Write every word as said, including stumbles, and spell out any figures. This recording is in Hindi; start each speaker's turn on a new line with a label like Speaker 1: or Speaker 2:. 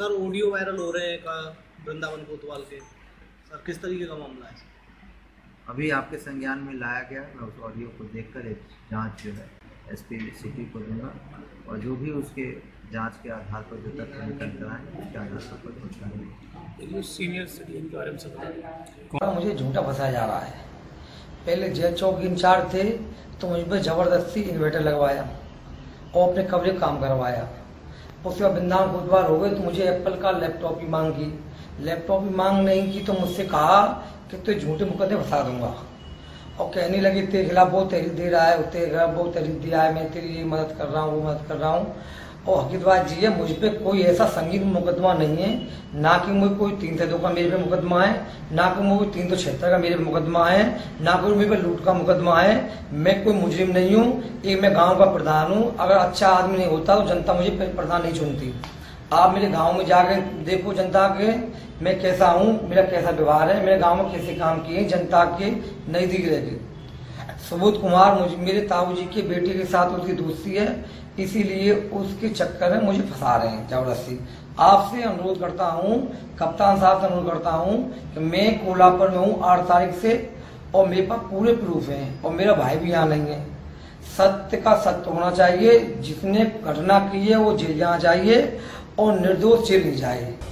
Speaker 1: सर ऑडियो वायरल हो रहे हैं का वृंदावन कोतवाल के, सर किस तरीके का मामला है?
Speaker 2: अभी आपके संज्ञान में लाया गया। मैं उस ऑडियो को देखकर एक जांच जो है एसपी सिटी को दूंगा और जो भी उसके जांच के आधार पर जो तथ्य निकल कर आए उसके आधार पर पहुँचाएंगे।
Speaker 3: सीनियर सिटीजन के बारे में सब
Speaker 4: मुझे झूठा फंसाया जा रहा है। पहले जय चौक इंचार्ज थे तो मुझ पर जबरदस्ती इन्वर्टर लगवाया और अपने कब्जे काम करवाया। उसके बाद वृंदावन कोतवाल हो गए तो मुझे एप्पल का लैपटॉप भी मांगी। लैपटॉप भी मांग नहीं की तो मुझसे कहा कि तुझे झूठे मुकदमे फंसा दूंगा और कहने लगी तेरे खिलाफ बहुत तहरीर दे रहा है, तेरे खिलाफ बहुत तहरीर दिया है, मैं तेरी ये मदद कर रहा हूँ वो मदद कर रहा हूँ। और हकीकत बात ये है, मुझ पे कोई ऐसा संगीन मुकदमा नहीं है, ना कि मुझे कोई तीन सौ दो का मेरे पे मुकदमा है, ना कि मुझे तीन सौ छिहत्तर का मेरे पे मुकदमा है, ना कोई मेरे पे लूट का मुकदमा है। मैं कोई मुजरिम नहीं हूँ, एक मैं गांव का प्रधान हूँ। अगर अच्छा आदमी नहीं होता तो जनता मुझे प्रधान नहीं चुनती। आप मेरे गाँव में जाके देखो जनता के मैं कैसा हूँ, मेरा कैसा व्यवहार है, मेरे गाँव में कैसे काम किए जनता के नजदीक रह के। सुबोध कुमार मुझे मेरे ताऊ जी के बेटे के साथ उसकी दोस्ती है, इसीलिए उसके चक्कर में मुझे फंसा रहे हैं जबरदस्ती। आपसे अनुरोध करता हूं, कप्तान साहब से अनुरोध करता हूं कि मैं कोल्हापुर में हूं आठ तारीख से और मेरे पास पूरे प्रूफ हैं और मेरा भाई भी यहाँ नहीं है। सत्य का सत्य होना चाहिए, जिसने घटना की है वो जेल जाना चाहिए और निर्दोष जेल नहीं जाए।